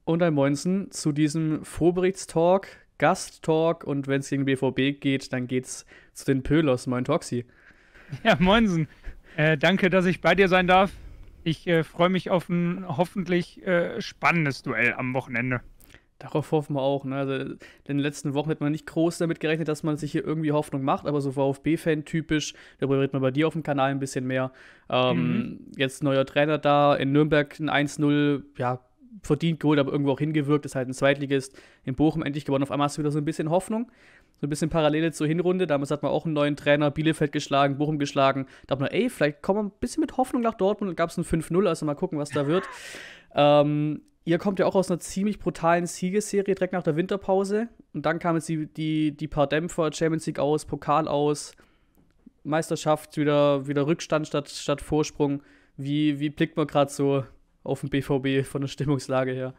Und ein Moinsen zu diesem Vorberichtstalk, Gasttalk und wenn es gegen den BVB geht, dann geht's zu den Pöhlers. Moin Toxi. Ja, Moinsen. Danke, dass ich bei dir sein darf. Ich freue mich auf ein hoffentlich spannendes Duell am Wochenende. Darauf hoffen wir auch. Ne? Also in den letzten Wochen hat man nicht groß damit gerechnet, dass man sich hier irgendwie Hoffnung macht, aber so VfB-Fan typisch, darüber redet man bei dir auf dem Kanal ein bisschen mehr. Jetzt neuer Trainer da, in Nürnberg ein 1-0, ja, verdient geholt, aber irgendwo auch hingewirkt, ist halt ein Zweitligist. In Bochum endlich gewonnen. Auf einmal hast du wieder so ein bisschen Hoffnung. So ein bisschen Parallele zur Hinrunde. Damals hat man auch einen neuen Trainer, Bielefeld geschlagen, Bochum geschlagen. Da hat man, vielleicht kommen wir ein bisschen mit Hoffnung nach Dortmund und gab es ein 5-0, also mal gucken, was da wird. Ihr kommt ja auch aus einer ziemlich brutalen Siegesserie direkt nach der Winterpause. Und dann kamen jetzt die paar Dämpfer, Champions League aus, Pokal aus, Meisterschaft, wieder Rückstand statt Vorsprung. Wie blickt man gerade so auf den BVB von der Stimmungslage her?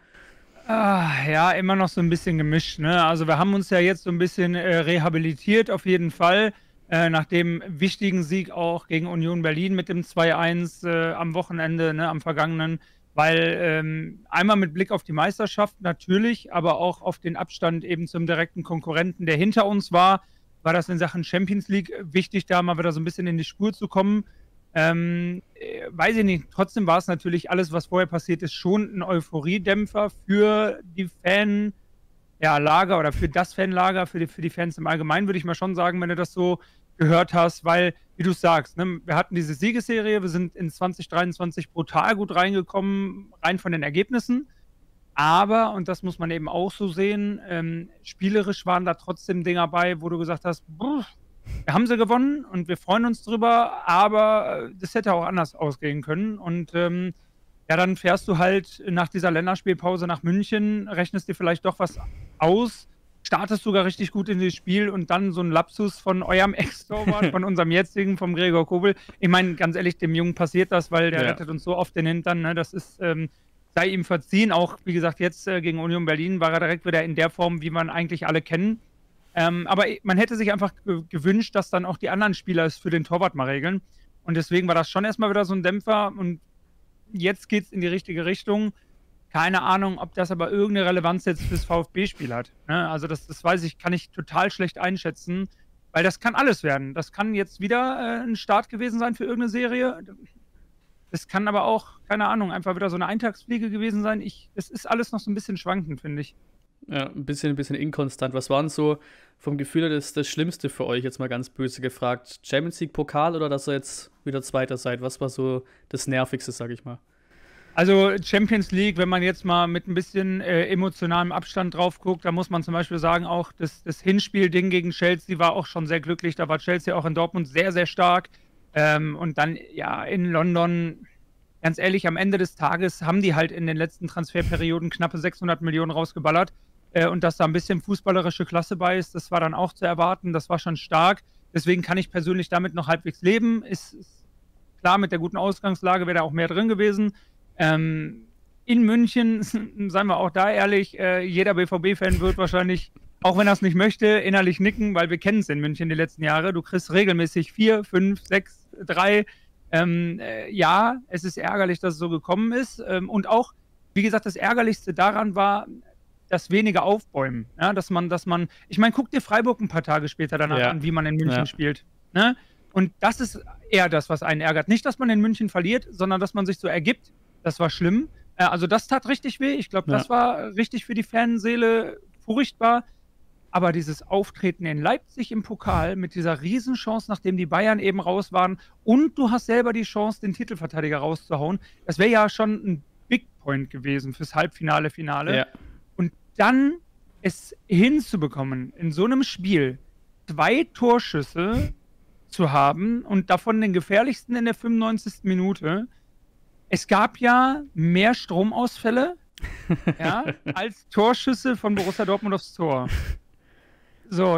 Ja, immer noch so ein bisschen gemischt. Ne? Also wir haben uns ja jetzt so ein bisschen rehabilitiert, auf jeden Fall. Nach dem wichtigen Sieg auch gegen Union Berlin mit dem 2-1 am Wochenende, ne, am vergangenen. Weil einmal mit Blick auf die Meisterschaft natürlich, aber auch auf den Abstand eben zum direkten Konkurrenten, der hinter uns war das in Sachen Champions League wichtig, da mal wieder so ein bisschen in die Spur zu kommen. Weiß ich nicht, trotzdem war es natürlich alles, was vorher passiert ist, schon ein Euphoriedämpfer für die Fanlager oder für das Fanlager, für die Fans im Allgemeinen, würde ich mal schon sagen, wenn du das so gehört hast, weil, wie du sagst, ne, wir hatten diese Siegesserie, wir sind in 2023 brutal gut reingekommen, rein von den Ergebnissen, aber, und das muss man eben auch so sehen, spielerisch waren da trotzdem Dinger bei, wo du gesagt hast, wir haben sie gewonnen und wir freuen uns drüber, aber das hätte auch anders ausgehen können. Und ja, dann fährst du halt nach dieser Länderspielpause nach München, rechnest dir vielleicht doch was aus, startest sogar richtig gut in das Spiel und dann so ein Lapsus von eurem Ex-Torwart, von unserem jetzigen, vom Gregor Kobel. Ich meine, ganz ehrlich, dem Jungen passiert das, weil der rettet uns so oft den Hintern. Ne? Das ist, sei ihm verziehen. Auch, wie gesagt, jetzt gegen Union Berlin war er direkt wieder in der Form, wie man eigentlich alle kennen. Aber man hätte sich einfach gewünscht, dass dann auch die anderen Spieler es für den Torwart mal regeln. Und deswegen war das schon erstmal wieder so ein Dämpfer. Und jetzt geht es in die richtige Richtung. Keine Ahnung, ob das aber irgendeine Relevanz jetzt fürs VfB-Spiel hat. Ne? Also das weiß ich, kann ich total schlecht einschätzen. Weil das kann alles werden. Das kann jetzt wieder ein Start gewesen sein für irgendeine Serie. Das kann aber auch, keine Ahnung, einfach wieder so eine Eintagsfliege gewesen sein. Es ist alles noch so ein bisschen schwankend, finde ich. Ja, ein bisschen inkonstant. Was war denn so vom Gefühl her das Schlimmste für euch, jetzt mal ganz böse gefragt? Champions League Pokal oder dass ihr jetzt wieder Zweiter seid? Was war so das Nervigste, sag ich mal? Also Champions League, wenn man jetzt mal mit ein bisschen emotionalem Abstand drauf guckt, da muss man zum Beispiel sagen, auch das Hinspiel-Ding gegen Chelsea war auch schon sehr glücklich. Da war Chelsea auch in Dortmund sehr, sehr stark. Und dann, ja, in London, ganz ehrlich, am Ende des Tages haben die halt in den letzten Transferperioden knappe 600 Millionen rausgeballert. Und dass da ein bisschen fußballerische Klasse bei ist, das war dann auch zu erwarten. Das war schon stark. Deswegen kann ich persönlich damit noch halbwegs leben. Ist klar, mit der guten Ausgangslage wäre da auch mehr drin gewesen. In München, seien wir auch da ehrlich, jeder BVB-Fan wird wahrscheinlich, auch wenn er es nicht möchte, innerlich nicken, weil wir kennen es in München die letzten Jahre. Du kriegst regelmäßig 4, 5, 6, 3. Ja, es ist ärgerlich, dass es so gekommen ist. Und auch, wie gesagt, das Ärgerlichste daran war das wenige Aufbäumen. Ja, dass man, ich meine, guck dir Freiburg ein paar Tage später danach an, wie man in München spielt. Ne? Und das ist eher das, was einen ärgert. Nicht, dass man in München verliert, sondern dass man sich so ergibt. Das war schlimm. Also das tat richtig weh. Ich glaube, das war richtig für die Fanseele furchtbar. Aber dieses Auftreten in Leipzig im Pokal mit dieser Riesenchance, nachdem die Bayern eben raus waren und du hast selber die Chance, den Titelverteidiger rauszuhauen, das wäre ja schon ein Big Point gewesen fürs Finale. Ja. Und dann es hinzubekommen, in so einem Spiel 2 Torschüsse zu haben und davon den gefährlichsten in der 95. Minute. Es gab ja mehr Stromausfälle als Torschüsse von Borussia Dortmund aufs Tor. So,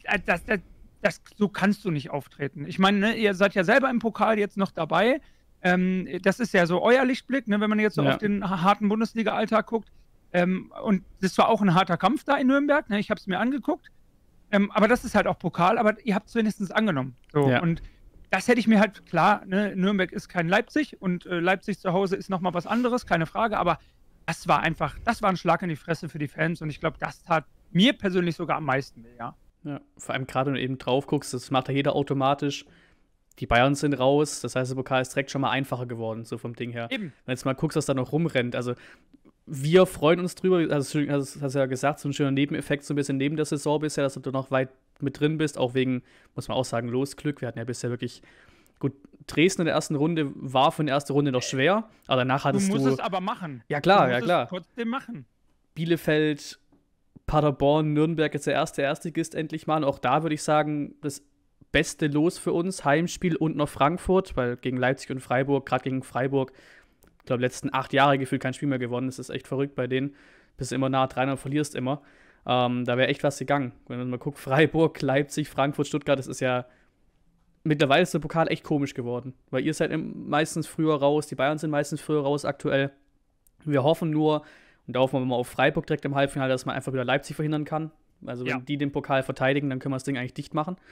so kannst du nicht auftreten. Ich meine, ne, ihr seid ja selber im Pokal jetzt noch dabei. Das ist ja so euer Lichtblick, ne, wenn man jetzt so auf den harten Bundesliga-Alltag guckt. Und das war auch ein harter Kampf da in Nürnberg. Ne, ich habe es mir angeguckt. Aber das ist halt auch Pokal, aber ihr habt es wenigstens angenommen. So, und das hätte ich mir halt, klar, ne, Nürnberg ist kein Leipzig und Leipzig zu Hause ist nochmal was anderes, keine Frage, aber das war ein Schlag in die Fresse für die Fans und ich glaube, das tat mir persönlich sogar am meisten weh, ja. Ja, vor allem gerade, wenn du eben drauf guckst, das macht ja jeder automatisch. Die Bayern sind raus, das heißt, der Pokal ist direkt schon mal einfacher geworden, so vom Ding her. Eben. Wenn du jetzt mal guckst, was da noch rumrennt, also wir freuen uns drüber, also hast du ja gesagt, so ein schöner Nebeneffekt so ein bisschen neben der Saison bisher, dass du noch weit mit drin bist, auch wegen, muss man auch sagen, Losglück. Wir hatten ja bisher wirklich, gut, Dresden in der ersten Runde war für eine erste Runde noch schwer, aber danach hattest du... Du musst es aber machen. Ja klar, du ja musst klar. es trotzdem machen. Bielefeld, Paderborn, Nürnberg jetzt der erste Erstligist endlich mal. Und auch da würde ich sagen, das beste Los für uns, Heimspiel und noch Frankfurt, weil gegen Leipzig und Freiburg, gerade gegen Freiburg, ich glaube, letzten 8 Jahre gefühlt kein Spiel mehr gewonnen. Das ist echt verrückt bei denen. Bist immer nah dran und verlierst immer. Da wäre echt was gegangen. Wenn man mal guckt, Freiburg, Leipzig, Frankfurt, Stuttgart, das ist ja mittlerweile ist der Pokal echt komisch geworden. Weil ihr seid meistens früher raus, die Bayern sind meistens früher raus aktuell. Wir hoffen nur, und da hoffen wir mal auf Freiburg direkt im Halbfinale, dass man einfach wieder Leipzig verhindern kann. Also wenn die den Pokal verteidigen, dann können wir das Ding eigentlich dicht machen.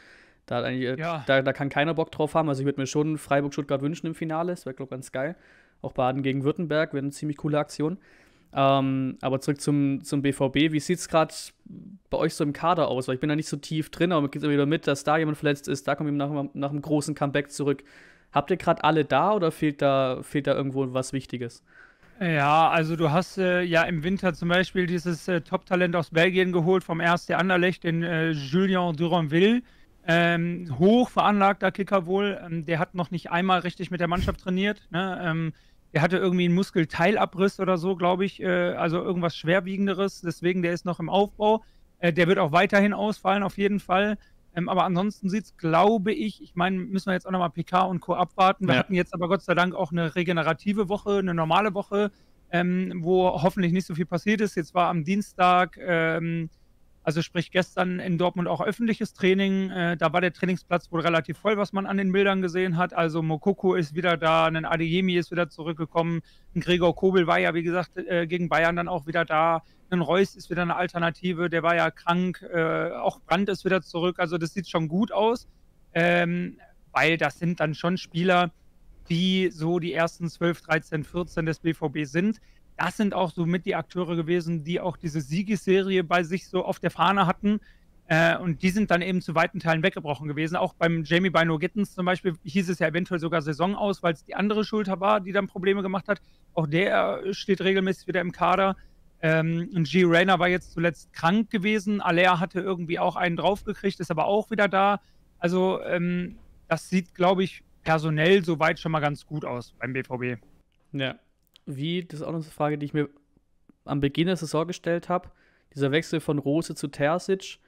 Da kann keiner Bock drauf haben. Also ich würde mir schon Freiburg-Stuttgart wünschen im Finale. Das wäre, glaube ich, ganz geil. Auch Baden gegen Württemberg wäre eine ziemlich coole Aktion. Aber zurück zum BVB. Wie sieht es gerade bei euch so im Kader aus? Weil ich bin da nicht so tief drin, aber man geht wieder mit, dass da jemand verletzt ist. Da kommt jemand nach einem großen Comeback zurück. Habt ihr gerade alle da oder fehlt da irgendwo was Wichtiges? Ja, also du hast ja im Winter zum Beispiel dieses Top-Talent aus Belgien geholt vom RSC Anderlecht, den Julien Duranville. Hoch veranlagter Kicker wohl. Der hat noch nicht einmal richtig mit der Mannschaft trainiert. Ne? Der hatte irgendwie einen Muskelteilabriss oder so, glaube ich. Also irgendwas Schwerwiegenderes. Deswegen, der ist noch im Aufbau. Der wird auch weiterhin ausfallen, auf jeden Fall. Aber ansonsten sieht es, glaube ich meine, müssen wir jetzt auch nochmal PK und Co. abwarten. Wir hatten jetzt aber Gott sei Dank auch eine regenerative Woche, eine normale Woche, wo hoffentlich nicht so viel passiert ist. Jetzt war am Dienstag, also sprich gestern in Dortmund auch öffentliches Training. Da war der Trainingsplatz wohl relativ voll, was man an den Bildern gesehen hat. Also Moukoko ist wieder da, ein Adeyemi ist wieder zurückgekommen, ein Gregor Kobel war ja, wie gesagt, gegen Bayern dann auch wieder da. Ein Reus ist wieder eine Alternative, der war ja krank. Auch Brandt ist wieder zurück. Also das sieht schon gut aus, weil das sind dann schon Spieler, die so die ersten 12, 13, 14 des BVB sind. Das sind auch so mit die Akteure gewesen, die auch diese Siegesserie bei sich so auf der Fahne hatten. Und die sind dann eben zu weiten Teilen weggebrochen gewesen. Auch beim Jamie Bino Gittens zum Beispiel hieß es ja eventuell sogar Saison aus, weil es die andere Schulter war, die dann Probleme gemacht hat. Auch der steht regelmäßig wieder im Kader. Und G. Rayner war jetzt zuletzt krank gewesen. Aller hatte irgendwie auch einen draufgekriegt, ist aber auch wieder da. Also das sieht, glaube ich, personell soweit schon mal ganz gut aus beim BVB. Ja. Das ist auch noch eine Frage, die ich mir am Beginn der Saison gestellt habe. Dieser Wechsel von Rose zu Terzic.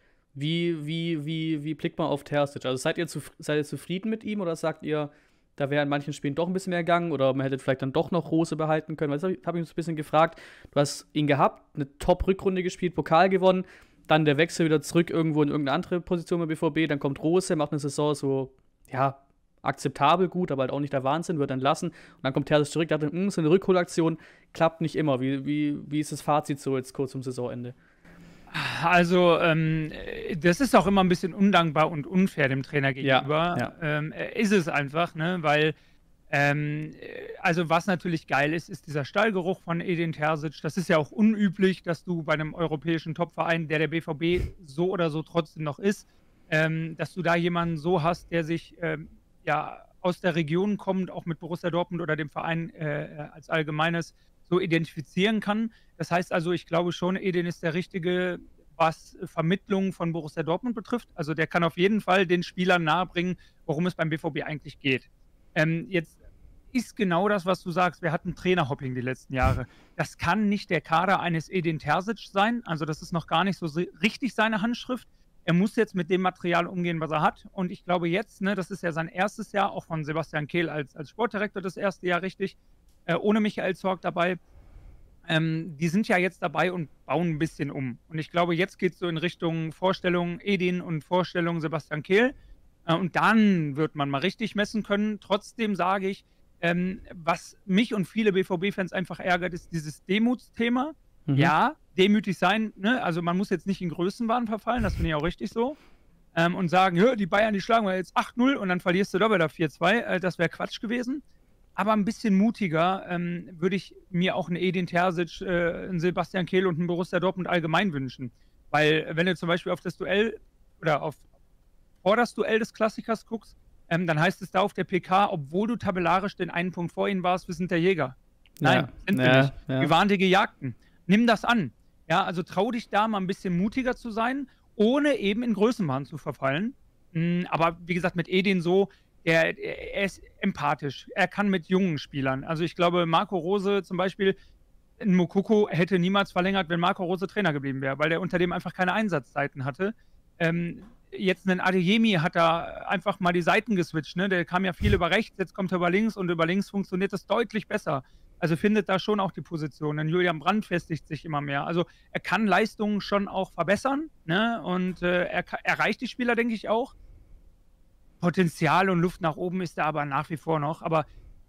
Wie blickt man auf Terzic? Also seid ihr zufrieden mit ihm oder sagt ihr, da wäre in manchen Spielen doch ein bisschen mehr gegangen oder man hätte vielleicht dann doch noch Rose behalten können? Weil das habe ich uns ein bisschen gefragt. Du hast ihn gehabt, eine Top-Rückrunde gespielt, Pokal gewonnen, dann der Wechsel wieder zurück irgendwo in irgendeine andere Position beim BVB, dann kommt Rose, macht eine Saison so, ja, akzeptabel gut, aber halt auch nicht der Wahnsinn, wird dann lassen. Und dann kommt Terzic zurück, dachte, so eine Rückholaktion klappt nicht immer. Wie ist das Fazit so jetzt kurz zum Saisonende? Also, das ist auch immer ein bisschen undankbar und unfair dem Trainer gegenüber. Ja. Ist es einfach, ne? Weil, also was natürlich geil ist, ist dieser Stallgeruch von Edin Terzic. Das ist ja auch unüblich, dass du bei einem europäischen Topverein, der BVB so oder so trotzdem noch ist, dass du da jemanden so hast, der sich ja aus der Region kommt, auch mit Borussia Dortmund oder dem Verein als Allgemeines so identifizieren kann. Das heißt also, ich glaube schon, Edin ist der Richtige, was Vermittlung von Borussia Dortmund betrifft. Also der kann auf jeden Fall den Spielern nahebringen, worum es beim BVB eigentlich geht. Jetzt ist genau das, was du sagst. Wir hatten Trainerhopping die letzten Jahre. Das kann nicht der Kader eines Edin Terzic sein. Also das ist noch gar nicht so richtig seine Handschrift. Er muss jetzt mit dem Material umgehen, was er hat. Und ich glaube jetzt, ne, das ist ja sein erstes Jahr, auch von Sebastian Kehl als Sportdirektor das erste Jahr richtig, ohne Michael Zorc dabei. Die sind ja jetzt dabei und bauen ein bisschen um. Und ich glaube, jetzt geht es so in Richtung Vorstellung Edin und Vorstellung Sebastian Kehl. Und dann wird man mal richtig messen können. Trotzdem sage ich, was mich und viele BVB-Fans einfach ärgert, ist dieses Demutsthema. Ja, demütig sein, ne? Also man muss jetzt nicht in Größenwahn verfallen, das finde ich auch richtig so. Und sagen, die Bayern, die schlagen wir jetzt 8-0 und dann verlierst du da wieder 4-2. Das wäre Quatsch gewesen. aber ein bisschen mutiger würde ich mir auch einen Edin Terzic, einen Sebastian Kehl und einen Borussia Dortmund allgemein wünschen. Weil wenn du zum Beispiel auf das Duell oder vor das Duell des Klassikers guckst, dann heißt es da auf der PK, obwohl du tabellarisch den einen Punkt vor ihnen warst, wir sind der Jäger. Nein, sind wir nicht. Wir waren die Gejagten. Nimm das an. Ja, also trau dich da mal ein bisschen mutiger zu sein, ohne eben in Größenwahn zu verfallen. Aber wie gesagt, mit Edin so, er ist empathisch. Er kann mit jungen Spielern. Also ich glaube, Marco Rose zum Beispiel, ein Moukoko hätte niemals verlängert, wenn Marco Rose Trainer geblieben wäre, weil der unter dem einfach keine Einsatzzeiten hatte. Jetzt ein Adeyemi hat da einfach mal die Seiten geswitcht. Ne? Der kam ja viel über rechts, jetzt kommt er über links und über links funktioniert das deutlich besser. Also findet da schon auch die Position. Denn Julian Brandt festigt sich immer mehr. Also er kann Leistungen schon auch verbessern, ne? Und er erreicht die Spieler, denke ich, auch. Potenzial und Luft nach oben ist da aber nach wie vor noch. Aber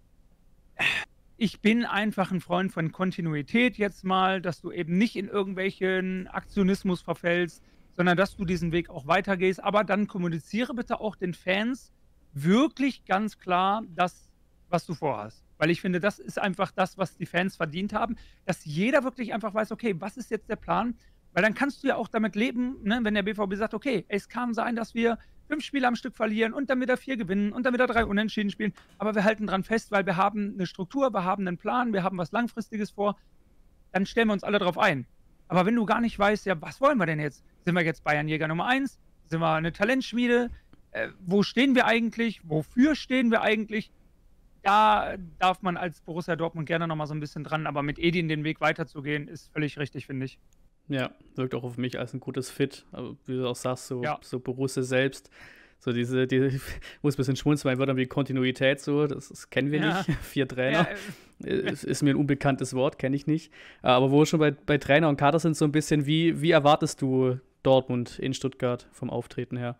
ich bin einfach ein Freund von Kontinuität jetzt mal, dass du eben nicht in irgendwelchen Aktionismus verfällst, sondern dass du diesen Weg auch weitergehst. Aber dann kommuniziere bitte auch den Fans wirklich ganz klar das, was du vorhast. Weil ich finde, das ist einfach das, was die Fans verdient haben, dass jeder wirklich einfach weiß, okay, was ist jetzt der Plan? Weil dann kannst du ja auch damit leben, ne, wenn der BVB sagt, okay, es kann sein, dass wir 5 Spiele am Stück verlieren und dann wieder 4 gewinnen und dann wieder 3 Unentschieden spielen. Aber wir halten dran fest, weil wir haben eine Struktur, wir haben einen Plan, wir haben was Langfristiges vor. Dann stellen wir uns alle drauf ein. Aber wenn du gar nicht weißt, ja, was wollen wir denn jetzt? Sind wir jetzt Bayernjäger Nummer 1? Sind wir eine Talentschmiede? Wo stehen wir eigentlich? Wofür stehen wir eigentlich? Da darf man als Borussia Dortmund gerne nochmal so ein bisschen dran, aber mit Edin den Weg weiterzugehen, ist völlig richtig, finde ich. Ja, wirkt auch auf mich als ein gutes Fit. Aber wie du auch sagst, so Borussia selbst. So muss ein bisschen schmunzeln, weil Wörter wie Kontinuität, so, das kennen wir nicht. 4 Trainer. Ist mir ein unbekanntes Wort, kenne ich nicht. Aber wo wir schon bei Trainer und Kader sind, so ein bisschen, wie erwartest du Dortmund in Stuttgart vom Auftreten her?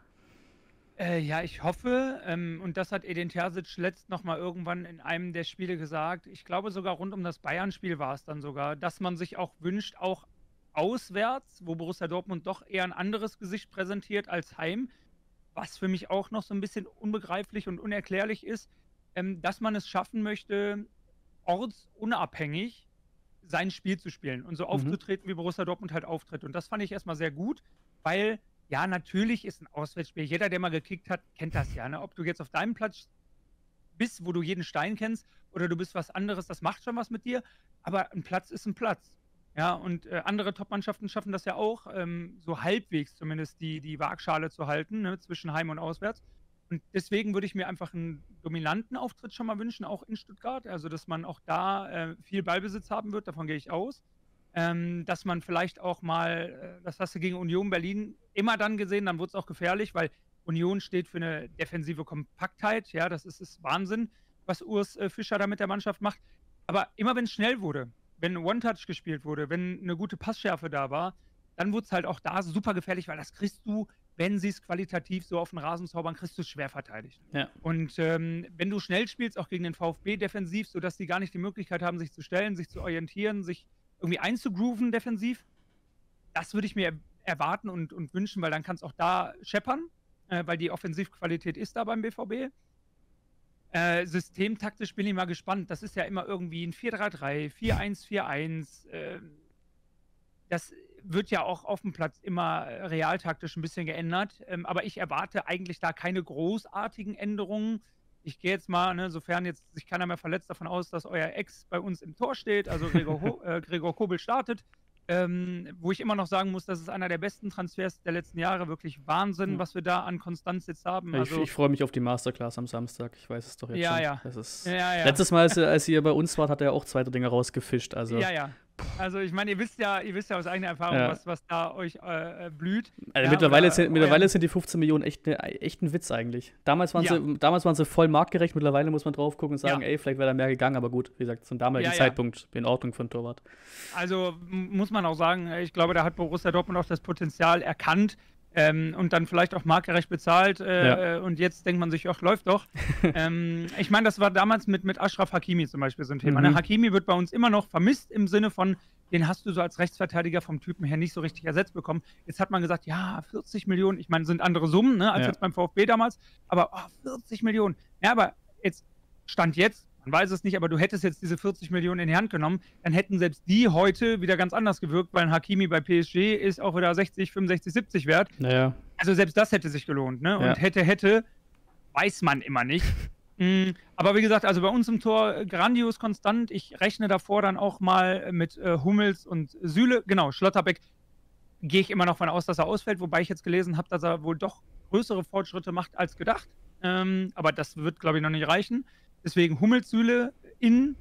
Ja, ich hoffe, und das hat Edin Terzic letzt noch mal irgendwann in einem der Spiele gesagt, ich glaube sogar rund um das Bayern-Spiel war es dann sogar, dass man sich auch wünscht, auch auswärts, wo Borussia Dortmund doch eher ein anderes Gesicht präsentiert als heim, was für mich auch noch so ein bisschen unbegreiflich und unerklärlich ist, dass man es schaffen möchte, ortsunabhängig sein Spiel zu spielen und so aufzutreten, wie Borussia Dortmund halt auftritt. Und das fand ich erstmal sehr gut, weil ja, natürlich ist ein Auswärtsspiel. Jeder, der mal gekickt hat, kennt das ja. Ne? Ob du jetzt auf deinem Platz bist, wo du jeden Stein kennst, oder du bist was anderes, das macht schon was mit dir. Aber ein Platz ist ein Platz. Ja, und andere Top-Mannschaften schaffen das ja auch, so halbwegs zumindest die Waagschale zu halten, ne, zwischen Heim und Auswärts. Und deswegen würde ich mir einfach einen dominanten Auftritt schon mal wünschen, auch in Stuttgart. Also, dass man auch da viel Ballbesitz haben wird, davon gehe ich aus. Dass man vielleicht auch mal, das hast du gegen Union Berlin immer dann gesehen, dann wurde es auch gefährlich, weil Union steht für eine defensive Kompaktheit. Ja, das ist Wahnsinn, was Urs Fischer da mit der Mannschaft macht. Aber immer wenn es schnell wurde, wenn One-Touch gespielt wurde, wenn eine gute Passschärfe da war, dann wurde es halt auch da super gefährlich, weil das kriegst du, wenn sie es qualitativ so auf den Rasen zaubern, kriegst du es schwer verteidigt. Ja. Und wenn du schnell spielst, auch gegen den VfB defensiv, sodass die gar nicht die Möglichkeit haben, sich zu stellen, sich zu orientieren, sich irgendwie einzugrooven defensiv, das würde ich mir erwarten und wünschen, weil dann kann es auch da scheppern, weil die Offensivqualität ist da beim BVB. Systemtaktisch bin ich mal gespannt. Das ist ja immer irgendwie ein 4-3-3, 4-1-4-1. Das wird ja auch auf dem Platz immer realtaktisch ein bisschen geändert. Aber ich erwarte eigentlich da keine großartigen Änderungen. Ich gehe jetzt mal, ne, sofern jetzt sich keiner mehr verletzt, davon aus, dass euer Ex bei uns im Tor steht, also Gregor Kobel startet. Wo ich immer noch sagen muss, das ist einer der besten Transfers der letzten Jahre. Wirklich Wahnsinn, was wir da an Konstanz jetzt haben. Also, ich freue mich auf die Masterclass am Samstag. Ich weiß es doch jetzt schon. Ja. Das ist Ja. Letztes Mal, als ihr bei uns wart, hat er auch 2 Dinge rausgefischt. Also. Ja. Also ich meine, ihr wisst ja aus eigener Erfahrung, was da euch blüht. Also mittlerweile sind die 15 Millionen echt ein Witz eigentlich. Damals waren sie voll marktgerecht, mittlerweile muss man drauf gucken und sagen, ey, vielleicht wäre da mehr gegangen, aber gut, wie gesagt, zum damaligen Zeitpunkt in Ordnung für einen Torwart. Also muss man auch sagen, ich glaube, da hat Borussia Dortmund auch das Potenzial erkannt, und dann vielleicht auch marktgerecht bezahlt und jetzt denkt man sich, ach, läuft doch. Ich meine, das war damals mit Achraf Hakimi zum Beispiel so ein Thema. Ne? Hakimi wird bei uns immer noch vermisst im Sinne von, den hast du so als Rechtsverteidiger vom Typen her nicht so richtig ersetzt bekommen. Jetzt hat man gesagt, ja, 40 Millionen, ich meine, sind andere Summen, ne, als jetzt beim VfB damals, aber 40 Millionen. Ja, aber Stand jetzt Man weiß es nicht, aber du hättest jetzt diese 40 Millionen in die Hand genommen, dann hätten selbst die heute wieder ganz anders gewirkt, weil ein Hakimi bei PSG ist auch wieder 60, 65, 70 wert. Naja. Also selbst das hätte sich gelohnt, ne? Und hätte, weiß man immer nicht. Aber wie gesagt, also bei uns im Tor grandios konstant. Ich rechne davor dann auch mal mit Hummels und Süle. Genau, Schlotterbeck gehe ich immer noch von aus, dass er ausfällt, wobei ich jetzt gelesen habe, dass er wohl doch größere Fortschritte macht als gedacht. Aber das wird, glaube ich, noch nicht reichen. Deswegen Hummels, Süle in.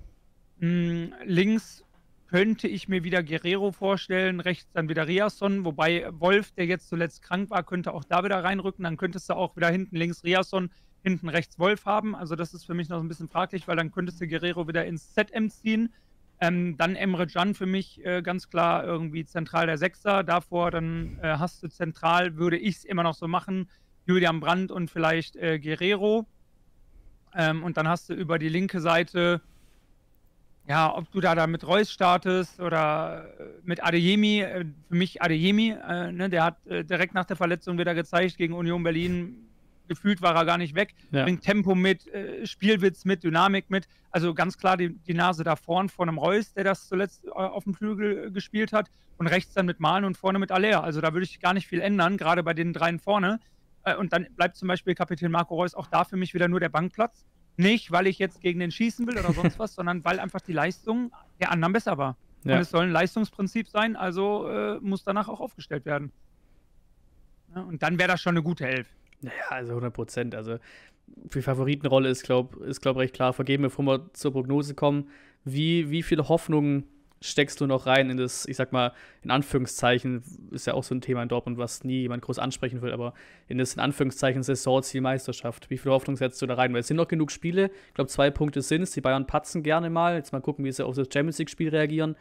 Links könnte ich mir wieder Guerrero vorstellen, rechts dann wieder Riasson, wobei Wolf, der jetzt zuletzt krank war, könnte auch da wieder reinrücken. Dann könntest du auch wieder hinten links Riasson, hinten rechts Wolf haben. Also das ist für mich noch ein bisschen fraglich, weil dann könntest du Guerrero wieder ins ZM ziehen. Dann Emre Can für mich ganz klar irgendwie zentral der Sechser. Davor dann hast du zentral, würde ich es immer noch so machen, Julian Brandt und vielleicht Guerrero. Und dann hast du über die linke Seite, ja, ob du da mit Reus startest oder mit Adeyemi. Für mich Adeyemi, ne, der hat direkt nach der Verletzung wieder gezeigt gegen Union Berlin, gefühlt war er gar nicht weg, bringt Tempo mit, Spielwitz mit, Dynamik mit. Also ganz klar die Nase da vorn von einem Reus, der das zuletzt auf dem Flügel gespielt hat. Und rechts dann mit Malen und vorne mit Aller. Also da würde ich gar nicht viel ändern, gerade bei den dreien vorne. Und dann bleibt zum Beispiel Kapitän Marco Reus auch da für mich wieder nur der Bankplatz. Nicht, weil ich jetzt gegen den schießen will oder sonst was, sondern weil einfach die Leistung der anderen besser war. Ja. Und es soll ein Leistungsprinzip sein, also muss danach auch aufgestellt werden. Ja, und dann wäre das schon eine gute Elf. Naja, also 100%. Also die Favoritenrolle ist, glaub recht klar vergeben. Bevor wir zur Prognose kommen, wie viele Hoffnungen steckst du noch rein in das, ich sag mal, in Anführungszeichen, ist ja auch so ein Thema in Dortmund, was nie jemand groß ansprechen will, aber in das, in Anführungszeichen, Saisonziel Meisterschaft. Wie viel Hoffnung setzt du da rein? Weil es sind noch genug Spiele. Ich glaube, 2 Punkte sind es. Die Bayern patzen gerne mal. Jetzt mal gucken, wie sie auf das Champions-League-Spiel reagieren.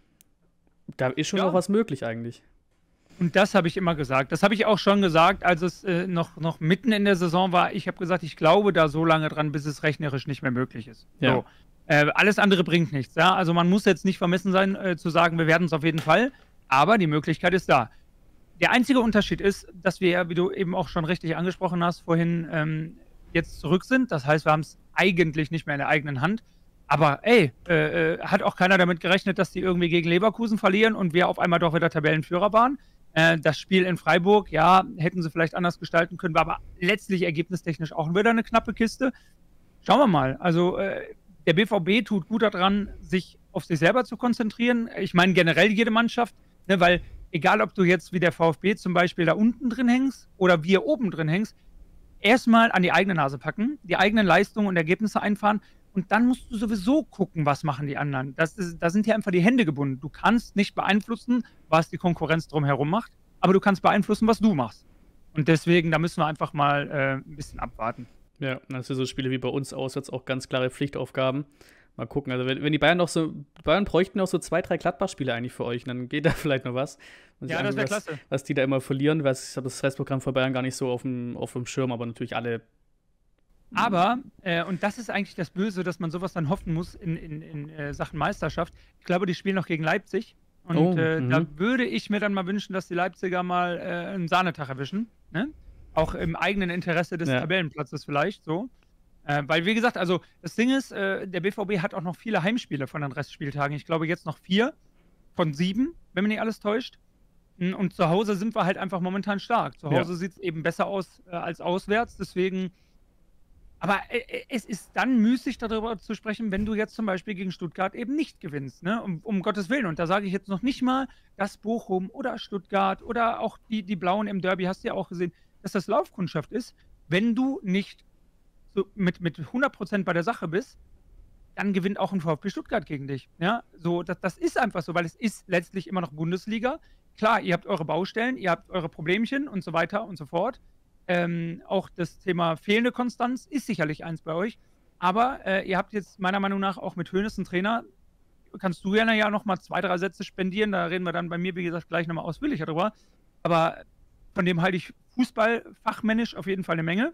Da ist schon noch was möglich eigentlich. Und das habe ich immer gesagt. Das habe ich auch schon gesagt, als es noch mitten in der Saison war. Ich habe gesagt, ich glaube da so lange dran, bis es rechnerisch nicht mehr möglich ist. Ja. So. Alles andere bringt nichts. Ja? Also man muss jetzt nicht vermessen sein, zu sagen, wir werden es auf jeden Fall. Aber die Möglichkeit ist da. Der einzige Unterschied ist, dass wir, wie du eben auch schon richtig angesprochen hast, vorhin jetzt zurück sind. Das heißt, wir haben es eigentlich nicht mehr in der eigenen Hand. Aber hat auch keiner damit gerechnet, dass die irgendwie gegen Leverkusen verlieren und wir auf einmal doch wieder Tabellenführer waren. Das Spiel in Freiburg, ja, hätten sie vielleicht anders gestalten können, war aber letztlich ergebnistechnisch auch wieder eine knappe Kiste. Schauen wir mal. Also der BVB tut gut daran, sich auf sich selber zu konzentrieren. Ich meine generell jede Mannschaft, ne, weil egal, ob du jetzt wie der VfB zum Beispiel da unten drin hängst oder wir oben drin hängst, erstmal an die eigene Nase packen, die eigenen Leistungen und Ergebnisse einfahren und dann musst du sowieso gucken, was machen die anderen. Da sind hier einfach die Hände gebunden. Du kannst nicht beeinflussen, was die Konkurrenz drumherum macht, aber du kannst beeinflussen, was du machst. Und deswegen, da müssen wir einfach mal ein bisschen abwarten. Ja, das sind so Spiele wie bei uns auswärts auch ganz klare Pflichtaufgaben. Mal gucken, also wenn die Bayern Bayern bräuchten noch so 2, 3 Gladbach-Spiele eigentlich für euch, und dann geht da vielleicht noch was. Ja, das wäre klasse. Was die da immer verlieren, weil ich habe das Restprogramm von Bayern gar nicht so auf dem Schirm, aber natürlich alle. Aber, und das ist eigentlich das Böse, dass man sowas dann hoffen muss in Sachen Meisterschaft. Ich glaube, die spielen noch gegen Leipzig. Und da würde ich mir dann mal wünschen, dass die Leipziger mal einen Sahnetag erwischen. Ne? Auch im eigenen Interesse des Tabellenplatzes vielleicht so. Weil, wie gesagt, also das Ding ist, der BVB hat auch noch viele Heimspiele von den Restspieltagen. Ich glaube jetzt noch 4 von 7, wenn mich nicht alles täuscht. Und zu Hause sind wir halt einfach momentan stark. Zu Hause sieht es eben besser aus als auswärts. Deswegen, aber es ist dann müßig darüber zu sprechen, wenn du jetzt zum Beispiel gegen Stuttgart eben nicht gewinnst. Ne? Um Gottes Willen. Und da sage ich jetzt noch nicht mal, dass Bochum oder Stuttgart oder auch die Blauen im Derby, hast du ja auch gesehen, dass das Laufkundschaft ist. Wenn du nicht so mit 100% bei der Sache bist, dann gewinnt auch ein VfB Stuttgart gegen dich. Ja, so, das ist einfach so, weil es ist letztlich immer noch Bundesliga. Klar, ihr habt eure Baustellen, ihr habt eure Problemchen und so weiter und so fort. Auch das Thema fehlende Konstanz ist sicherlich eins bei euch. Aber ihr habt jetzt meiner Meinung nach auch mit Hoeneß einen Trainer, kannst du ja noch mal 2, 3 Sätze spendieren. Da reden wir dann bei mir, wie gesagt, gleich nochmal ausführlicher drüber. Aber von dem halte ich Fußball fachmännisch auf jeden Fall eine Menge.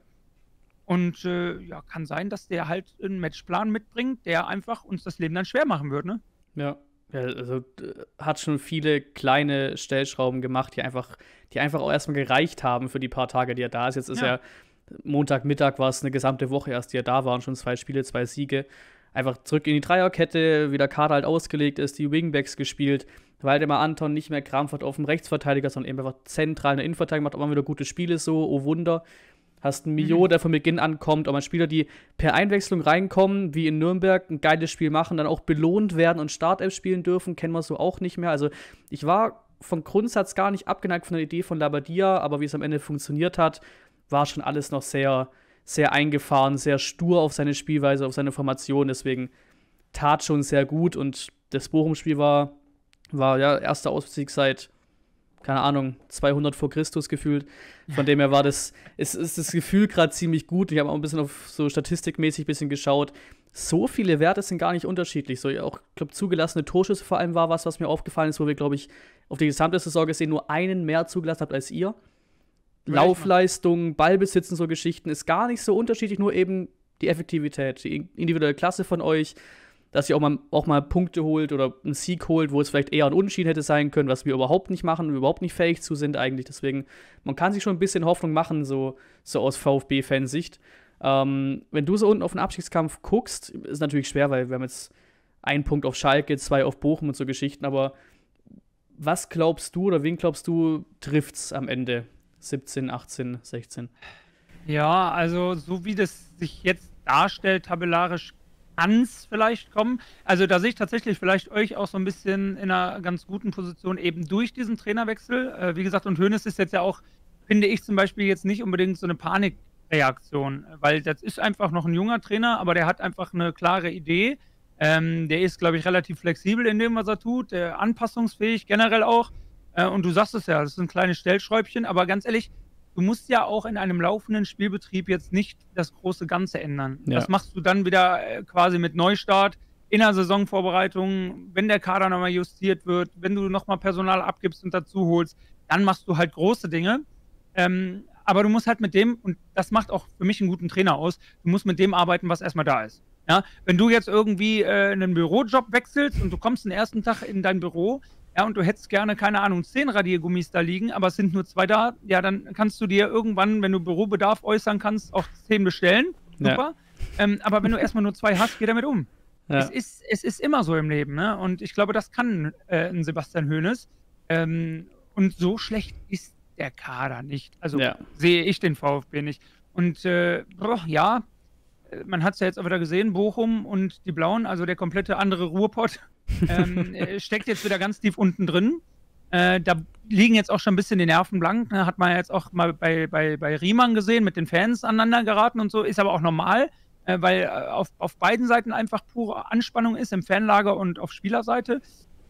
Und kann sein, dass der halt einen Matchplan mitbringt, der einfach uns das Leben dann schwer machen wird, ne? Ja, also hat schon viele kleine Stellschrauben gemacht, die einfach auch erstmal gereicht haben für die paar Tage, die er da ist. Jetzt ist Montagmittag war es eine gesamte Woche erst, die er da war und schon 2 Spiele, 2 Siege. einfach zurück in die Dreierkette, wie der Kader halt ausgelegt ist, die Wingbacks gespielt. Waldemar Anton nicht mehr krampfhaft auf dem Rechtsverteidiger, sondern eben einfach zentral in der Innenverteidigung, macht auch immer wieder gute Spiele so, oh Wunder. Hast einen Mio, der von Beginn an kommt, aber Spieler, die per Einwechslung reinkommen, wie in Nürnberg, ein geiles Spiel machen, dann auch belohnt werden und Startelf spielen dürfen, kennen wir so auch nicht mehr. Also ich war vom Grundsatz gar nicht abgeneigt von der Idee von Labbadia, aber wie es am Ende funktioniert hat, war schon alles noch sehr, sehr eingefahren, sehr stur auf seine Spielweise, auf seine Formation. Deswegen tat schon sehr gut und das Bochum-Spiel war ja erster Auswärtssieg seit, keine Ahnung, 200 vor Christus gefühlt. Von dem her ist das Gefühl gerade ziemlich gut. Ich habe auch ein bisschen auf so statistikmäßig ein bisschen geschaut. So viele Werte sind gar nicht unterschiedlich. So auch, ich glaube, zugelassene Torschüsse vor allem war was mir aufgefallen ist, wo wir, glaube ich, auf die gesamte Saison gesehen nur einen mehr zugelassen habt als ihr. Laufleistung, Ballbesitz und so Geschichten ist gar nicht so unterschiedlich, nur eben die Effektivität, die individuelle Klasse von euch, dass ihr auch mal Punkte holt oder einen Sieg holt, wo es vielleicht eher ein Unentschieden hätte sein können, was wir überhaupt nicht machen, wir überhaupt nicht fähig zu sind eigentlich. Deswegen, man kann sich schon ein bisschen Hoffnung machen, so aus VfB-Fansicht. Wenn du so unten auf den Abstiegskampf guckst, ist natürlich schwer, weil wir haben jetzt 1 Punkt auf Schalke, 2 auf Bochum und so Geschichten, aber was glaubst du oder wen glaubst du trifft's am Ende? 17, 18, 16? Ja, also so wie das sich jetzt darstellt, tabellarisch kann es vielleicht kommen. Also da sehe ich tatsächlich vielleicht euch auch so ein bisschen in einer ganz guten Position eben durch diesen Trainerwechsel. Wie gesagt, und Hoeneß ist jetzt ja auch, finde ich zum Beispiel jetzt nicht unbedingt so eine Panikreaktion, weil das ist einfach noch ein junger Trainer, aber der hat einfach eine klare Idee. Der ist, glaube ich, relativ flexibel in dem, was er tut, anpassungsfähig generell auch. Und du sagst es ja, das sind kleine Stellschräubchen, aber ganz ehrlich, du musst ja auch in einem laufenden Spielbetrieb jetzt nicht das große Ganze ändern. Ja. Das machst du dann wieder quasi mit Neustart in der Saisonvorbereitung, wenn der Kader nochmal justiert wird, wenn du nochmal Personal abgibst und dazu holst, dann machst du halt große Dinge. Aber du musst halt mit dem, und das macht auch für mich einen guten Trainer aus, du musst mit dem arbeiten, was erstmal da ist. Ja? Wenn du jetzt irgendwie einen Bürojob wechselst und du kommst den ersten Tag in dein Büro, ja, und du hättest gerne, keine Ahnung, 10 Radiergummis da liegen, aber es sind nur 2 da, ja, dann kannst du dir irgendwann, wenn du Bürobedarf äußern kannst, auch 10 bestellen. Super. Ja. Aber wenn du erstmal nur 2 hast, geh damit um. Ja. Es ist immer so im Leben, ne? Und ich glaube, das kann ein Sebastian Hoeneß. Und so schlecht ist der Kader nicht. Also sehe ich den VfB nicht. Und ja, man hat es ja jetzt auch wieder gesehen, Bochum und die Blauen, also der komplette andere Ruhrpott, steckt jetzt wieder ganz tief unten drin. Da liegen jetzt auch schon ein bisschen die Nerven blank. Ne? Hat man jetzt auch mal bei Riemann gesehen, mit den Fans aneinander geraten und so. Ist aber auch normal, weil auf beiden Seiten einfach pure Anspannung ist, im Fanlager und auf Spielerseite.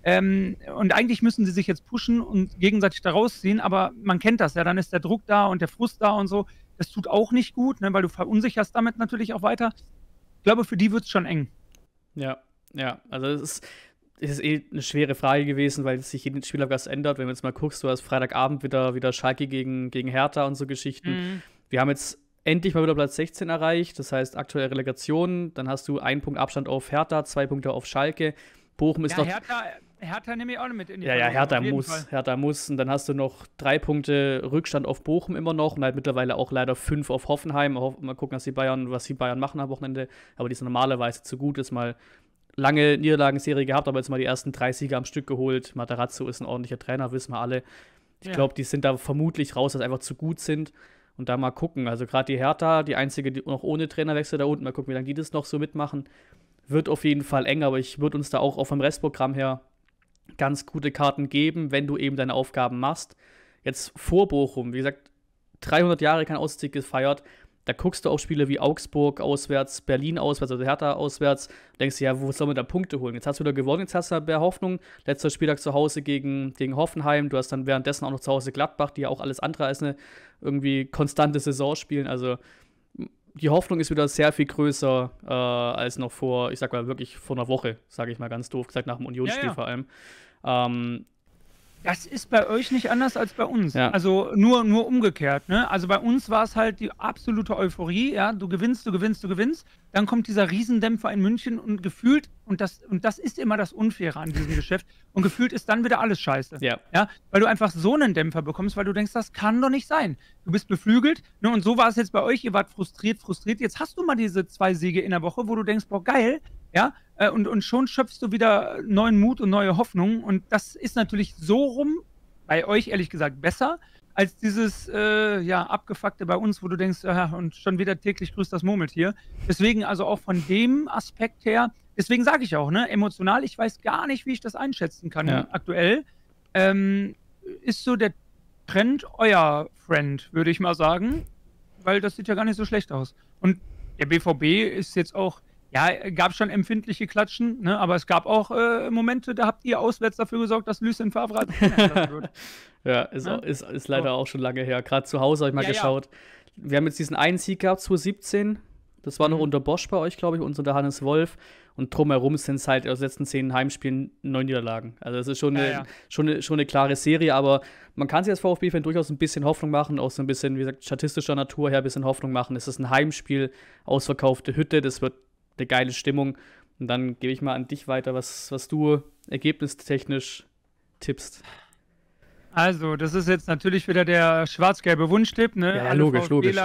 Und eigentlich müssen sie sich jetzt pushen und gegenseitig da rausziehen, aber man kennt das ja, dann ist der Druck da und der Frust da und so. Das tut auch nicht gut, ne? Weil du verunsicherst damit natürlich auch weiter. Ich glaube, für die wird es schon eng. Ja, also es ist eh eine schwere Frage gewesen, weil sich jeden Spielergast ändert. Wenn du jetzt mal guckst, du hast Freitagabend wieder Schalke gegen Hertha und so Geschichten. Mhm. Wir haben jetzt endlich mal wieder Platz 16 erreicht, das heißt aktuelle Relegation. Dann hast du 1 Punkt Abstand auf Hertha, 2 Punkte auf Schalke. Bochum ist noch... Hertha nehme ich auch mit in die Hertha muss. Und dann hast du noch 3 Punkte Rückstand auf Bochum immer noch und halt mittlerweile auch leider 5 auf Hoffenheim. Mal gucken, was die Bayern machen am Wochenende. Aber die sind normalerweise zu gut, ist mal lange Niederlagenserie gehabt, aber jetzt mal die ersten 3 Siege am Stück geholt. Matarazzo ist ein ordentlicher Trainer, wissen wir alle. Ich glaube, die sind da vermutlich raus, dass sie einfach zu gut sind. Und da mal gucken. Also gerade die Hertha, die einzige, die noch ohne Trainerwechsel da unten, mal gucken, wie lange die das noch so mitmachen. Wird auf jeden Fall eng, aber ich würde uns da auch vom Restprogramm her ganz gute Karten geben, wenn du eben deine Aufgaben machst. Jetzt vor Bochum, wie gesagt, 300 Jahre kein Ausstieg gefeiert. Da guckst du auf Spiele wie Augsburg auswärts, Berlin auswärts, also Hertha auswärts. Denkst du, ja, wo soll man da Punkte holen? Jetzt hast du wieder gewonnen, jetzt hast du bei Hoffnung. Letzter Spieltag zu Hause gegen Hoffenheim. Du hast dann währenddessen auch noch zu Hause Gladbach, die ja auch alles andere als eine irgendwie konstante Saison spielen. Also die Hoffnung ist wieder sehr viel größer als noch vor, ich sag mal wirklich vor einer Woche, sage ich mal ganz doof gesagt, nach dem Unionsspiel vor allem. Das ist bei euch nicht anders als bei uns. Ja. Also nur umgekehrt. Ne? Also bei uns war es halt die absolute Euphorie. Ja? Du gewinnst. Dann kommt dieser Riesendämpfer in München und gefühlt, und das ist immer das Unfaire an diesem Geschäft, und gefühlt ist dann wieder alles scheiße. Ja. Ja? Weil du einfach so einen Dämpfer bekommst, weil du denkst, das kann doch nicht sein. Du bist beflügelt. Ne? Und so war es jetzt bei euch. Ihr wart frustriert. Jetzt hast du mal diese 2 Siege in der Woche, wo du denkst, boah, geil, ja, und schon schöpfst du wieder neuen Mut und neue Hoffnung. Und das ist natürlich so rum bei euch ehrlich gesagt besser als dieses ja, abgefuckte bei uns, wo du denkst, und schon wieder täglich grüßt das Murmeltier. Deswegen also auch von dem Aspekt her, deswegen sage ich auch, ne, emotional, ich weiß gar nicht, wie ich das einschätzen kann Ja. aktuell. Ist so der Trend euer Friend, würde ich mal sagen, weil das sieht ja gar nicht so schlecht aus. Und der BVB ist jetzt auch, ja, gab schon empfindliche Klatschen, ne, aber es gab auch Momente, da habt ihr auswärts dafür gesorgt, dass Lucien Favre als Trainer entlassen wird. Ja, Ne? ist leider auch schon lange her. Gerade zu Hause habe ich mal geschaut. Wir haben jetzt diesen einen Sieg gehabt, 2017. Das war noch unter Bosch bei euch, glaube ich, und unter Hannes Wolf. Und drumherum sind es halt aus den letzten 10 Heimspielen 9 Niederlagen. Also das ist schon eine klare Serie, aber man kann sich als VfB-Fan durchaus ein bisschen Hoffnung machen, auch so ein bisschen, wie gesagt, statistischer Natur her ein bisschen Hoffnung machen. Es ist ein Heimspiel, ausverkaufte Hütte, das wird eine geile Stimmung. Und dann gebe ich mal an dich weiter, was du ergebnistechnisch tippst. Also, das ist jetzt natürlich wieder der schwarz-gelbe Wunschtipp, ne? Ja, Alle logisch.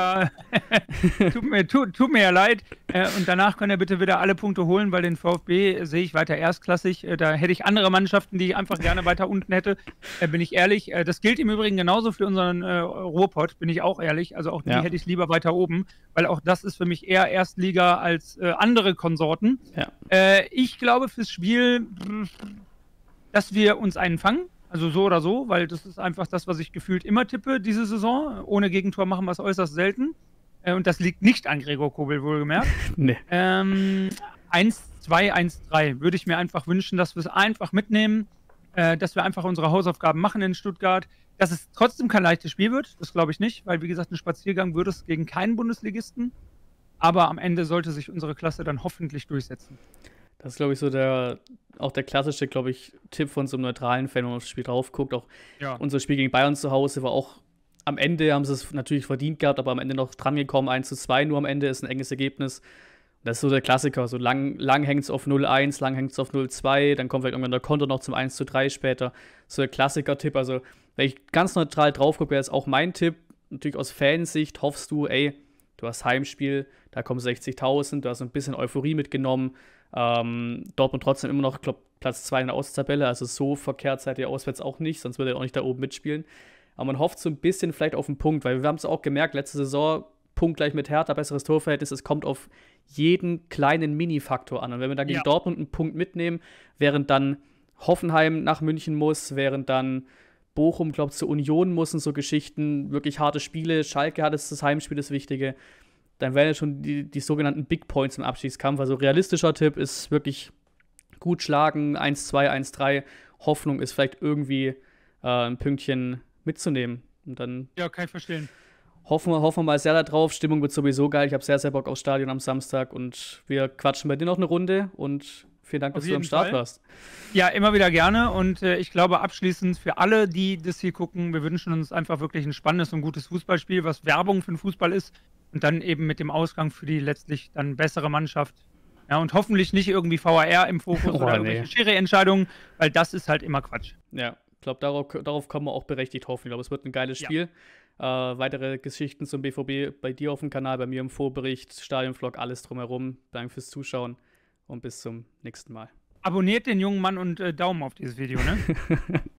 tut mir ja leid. Und danach könnt ihr bitte wieder alle Punkte holen, weil den VfB sehe ich weiter erstklassig. Da hätte ich andere Mannschaften, die ich einfach gerne weiter unten hätte, bin ich ehrlich. Das gilt im Übrigen genauso für unseren Ruhrpott, bin ich auch ehrlich. Also auch die hätte ich lieber weiter oben, weil auch das ist für mich eher Erstliga als andere Konsorten. Ja. Ich glaube fürs Spiel, dass wir uns einen fangen. Also so oder so, weil das ist einfach das, was ich gefühlt immer tippe diese Saison. Ohne Gegentor machen wir es äußerst selten. Und das liegt nicht an Gregor Kobel, wohlgemerkt. Nee. 1-2, 1-3 würde ich mir einfach wünschen, dass wir es einfach mitnehmen, dass wir einfach unsere Hausaufgaben machen in Stuttgart. Dass es trotzdem kein leichtes Spiel wird, das glaube ich nicht, weil wie gesagt, ein Spaziergang würde es gegen keinen Bundesligisten. Aber am Ende sollte sich unsere Klasse dann hoffentlich durchsetzen. Das ist, glaube ich, so der klassische, glaube ich, Tipp von so einem neutralen Fan, wenn man aufs Spiel drauf guckt. Auch unser Spiel gegen Bayern zu Hause war auch am Ende, haben sie es natürlich verdient gehabt, aber am Ende noch dran gekommen, 1-2, nur am Ende ist ein enges Ergebnis. Das ist so der Klassiker, so lang hängt es auf 0-1, lang hängt es auf 0-2, dann kommt vielleicht irgendwann der Konter noch zum 1-3 später. So der Klassiker-Tipp, also wenn ich ganz neutral drauf gucke, wäre es auch mein Tipp. Natürlich aus Fansicht hoffst du, du hast Heimspiel, da kommen 60.000, du hast ein bisschen Euphorie mitgenommen. Dortmund trotzdem immer noch, ich glaube, Platz 2 in der Außentabelle, also so verkehrt seid ihr auswärts auch nicht, sonst würde ihr auch nicht da oben mitspielen. Aber man hofft so ein bisschen vielleicht auf den Punkt, weil wir haben es auch gemerkt, letzte Saison, punktgleich mit Hertha, besseres Torverhältnis, es kommt auf jeden kleinen Mini-Faktor an. Und wenn wir dann gegen Dortmund einen Punkt mitnehmen, während dann Hoffenheim nach München muss, während dann Bochum, glaube ich, zur Union muss und so Geschichten, wirklich harte Spiele, Schalke hat es das Heimspiel, das Wichtige, dann wären ja schon die sogenannten Big Points im Abstiegskampf. Also realistischer Tipp ist wirklich gut schlagen, 1-2, 1-3. Hoffnung ist vielleicht irgendwie ein Pünktchen mitzunehmen. Und dann kann ich verstehen. Hoffen wir mal sehr da drauf. Stimmung wird sowieso geil. Ich habe sehr, sehr Bock aufs Stadion am Samstag. Und wir quatschen bei dir noch eine Runde. Und vielen Dank, dass du am Start warst. Ja, immer wieder gerne. Und ich glaube abschließend für alle, die das hier gucken, wir wünschen uns einfach wirklich ein spannendes und gutes Fußballspiel, was Werbung für den Fußball ist. Und dann eben mit dem Ausgang für die letztlich dann bessere Mannschaft. Ja, und hoffentlich nicht irgendwie VAR im Fokus oder irgendwelche Schiri-Entscheidungen, weil das ist halt immer Quatsch. Ja, ich glaube, darauf kann man auch berechtigt hoffen. Ich glaube, es wird ein geiles Spiel. Weitere Geschichten zum BVB bei dir auf dem Kanal, bei mir im Vorbericht, Stadionvlog, alles drumherum. Danke fürs Zuschauen und bis zum nächsten Mal. Abonniert den jungen Mann und Daumen auf dieses Video, ne?